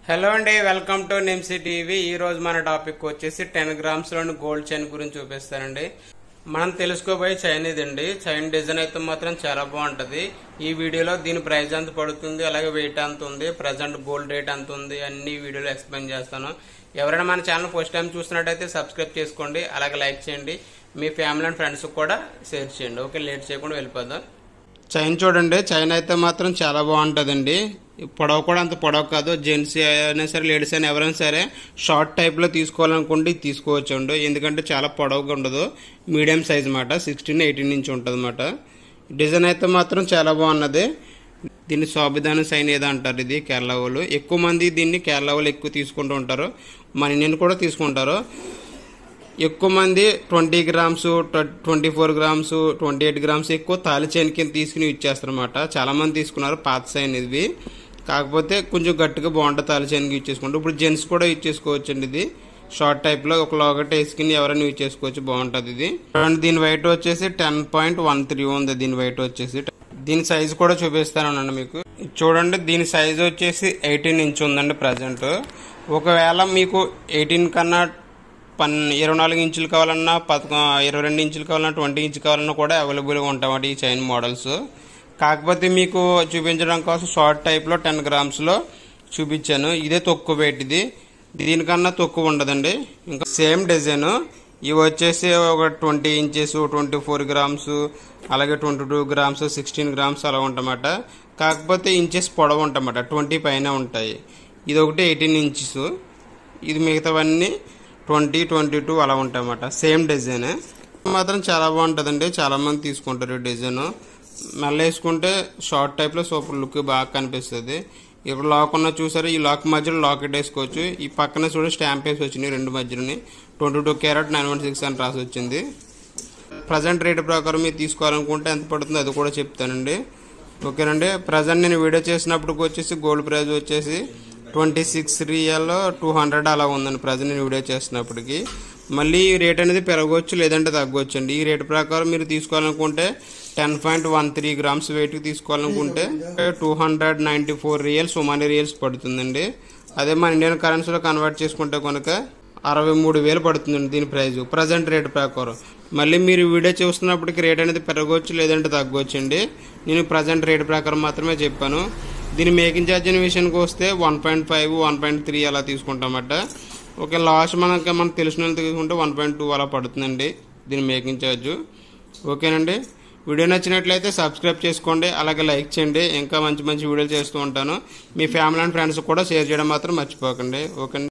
Hello అండి, welcome to నిమ్సీ TV. ఈ రోజు మన టాపిక్ వచ్చేసి 10 గ్రామ్స్ లోని గోల్డ్ చైన్ గురించి చూపిస్తానండి. మనం తెలుసుకోబోయే చైన్ ఇదండి. చైన్ డిజైన్ అయితే మాత్రం చాలా బాగుంటది. ఈ వీడియోలో దీని ప్రైస్ ఎంత పడుతుంది, అలాగే వెయిట్ ఎంత ఉంది, ప్రజెంట్ గోల్డ్ రేట్ ఎంత ఉంది, అన్ని వీడియోలో ఎక్స్ప్లెయిన్ చేస్తాను. ఎవరైనా మన ఛానల్ ఫస్ట్ టైం చూస్తున్నట్టయితే సబ్స్క్రైబ్ చేసుకోండి, అలాగే లైక్ చేయండి, మీ ఫ్యామిలీ అండ్ ఫ్రెండ్స్ కూడా షేర్ చేయండి. ఓకే, లేట్ చేయకుండా వెళ్ళిపోదాం. చైన్ చూడండి, చైన్ అయితే మాత్రం చాలా బాగుంటుందండి. పొడవు కూడా అంత పొడవు కాదు. జెంట్స్ అయినా సరే, లేడీస్ అయినా ఎవరైనా సరే షార్ట్ టైప్లో తీసుకోవాలనుకుంటే ఇది తీసుకోవచ్చండి. ఎందుకంటే చాలా పొడవుగా ఉండదు, మీడియం సైజ్ మాట, 16-18 ఇంచ్ ఉంటుంది అన్నమాట. డిజైన్ అయితే మాత్రం చాలా బాగున్నది. దీన్ని సాబిదాన సైన్ ఏదో అంటారు. ఇది కేరళ వాళ్ళు ఎక్కువ మంది దీన్ని కేరళ వాళ్ళు ఎక్కువ తీసుకుంటూ ఉంటారు. మన ఇండియన్ కూడా తీసుకుంటారు. ఎక్కువ మంది 20 గ్రామ్స్, 24 గ్రామ్స్, 28 గ్రామ్స్ ఎక్కువ తాళి చైన్ కింద తీసుకుని యూజ్ చేస్తారనమాట. చాలా మంది తీసుకున్నారు పాత చైన్ ఇది. కాకపోతే కొంచెం గట్టిగా బాగుంటుంది తాళి చైన్ యూజ్ చేసుకుంటారు. ఇప్పుడు జెంట్స్ కూడా యూజ్ చేసుకోవచ్చు అండి. ఇది షార్ట్ టైప్ లో ఒక లాకెట్ వేసుకుని ఎవరైనా యూజ్ చేసుకోవచ్చు, బాగుంటుంది ఇది. దీని వెయిట్ వచ్చేసి 10.13 ఉంది. దీని వెయిట్ వచ్చేసి, దీని సైజ్ కూడా చూపిస్తాను మీకు. చూడండి, దీని సైజ్ వచ్చేసి 18 ఇంచ్ ఉందండి ప్రజెంట్. ఒకవేళ మీకు 18 కన్నా 24 ఇంచులు కావాలన్నా, 22 ఇంచులు కావాలన్నా, 20 ఇంచ్ కావాలన్నా కూడా అవైలబుల్గా ఉంటాయి ఈ చైన్ మోడల్స్. కాకపోతే మీకు చూపించడం కోసం షార్ట్ టైప్లో 10 గ్రామ్స్లో చూపించాను. ఇదే తక్కువ వెయిట్. ఇది దీనికన్నా తక్కువ ఉండదండి. ఇంకా సేమ్ డిజైన్ ఇవి వచ్చేసి ఒక 20 ఇంచెస్, 24 గ్రామ్స్, అలాగే 22 గ్రామ్స్, 16 గ్రామ్స్ అలా ఉంటాయన్నమాట. కాకపోతే ఇంచెస్ పొడవు ఉంటాయన్నమాట, 20 పైన ఉంటాయి. ఇది ఒకటి 18 ఇంచెస్, ఇది మిగతావన్నీ 20, 22 అలా ఉంటాయన్నమాట. సేమ్ డిజైన్ మాత్రం చాలా బాగుంటుందండి. చాలా మంది తీసుకుంటారు ఈ డిజైన్. మెల్ల వేసుకుంటే షార్ట్ టైప్లో సూపర్ లుక్ బాగా కనిపిస్తుంది. ఇప్పుడు లాక్ ఉన్న చూసారు, ఈ లాక్ మధ్యలో లాకెట్ వేసుకోవచ్చు. ఈ పక్కన చూడ స్టాంప్ వేసి వచ్చినాయి రెండు మధ్యలోని. 22 క్యారెట్ 916 అని రాసి వచ్చింది. ప్రజెంట్ రేట్ ప్రకారం మీరు తీసుకోవాలనుకుంటే ఎంత పడుతుందో అది కూడా చెప్తానండి. ఓకేనండి. ప్రజెంట్ నేను వీడియో చేసినప్పటికి వచ్చేసి గోల్డ్ ప్రైస్ వచ్చేసి 26 రియల్ 200 అలా ఉందండి ప్రజెంట్ నేను వీడియో చేస్తున్నప్పటికి. మళ్ళీ ఈ రేట్ అనేది పెరగవచ్చు, లేదంటే తగ్గవచ్చు అండి. ఈ రేట్ ప్రకారం మీరు తీసుకోవాలనుకుంటే 10.13 గ్రామ్స్ వెయిట్కి తీసుకోవాలనుకుంటే 294 రియల్స్, ఒమానీ రియల్స్ పడుతుందండి. అదే మన ఇండియన్ కరెన్సీలో కన్వర్ట్ చేసుకుంటే కనుక 63,000 పడుతుందండి దీని ప్రైస్ ప్రజెంట్ రేట్ ప్రకారం. మళ్ళీ మీరు వీడియో చూస్తున్నప్పటికి రేట్ అనేది పెరగవచ్చు, లేదంటే తగ్గవచ్చు అండి. నేను ప్రజెంట్ రేట్ ప్రకారం మాత్రమే చెప్పాను. దీని మేకింగ్ ఛార్జ్ అనే విషయానికి వస్తే 1.5, 1.3 అలా తీసుకుంటామట. ఓకే, లాస్ట్ మనకు తెలిసిన వాళ్ళు తీసుకుంటే 1.2 అలా పడుతుందండి దీని మేకింగ్ ఛార్జ్. ఓకేనండి. వీడియో నచ్చినట్లయితే సబ్స్క్రైబ్ చేసుకోండి, అలాగే లైక్ చేయండి. ఇంకా మంచి మంచి వీడియోలు చేస్తూ ఉంటాను. మీ ఫ్యామిలీ అండ్ ఫ్రెండ్స్ కూడా షేర్ చేయడం మాత్రం మర్చిపోకండి. ఓకే.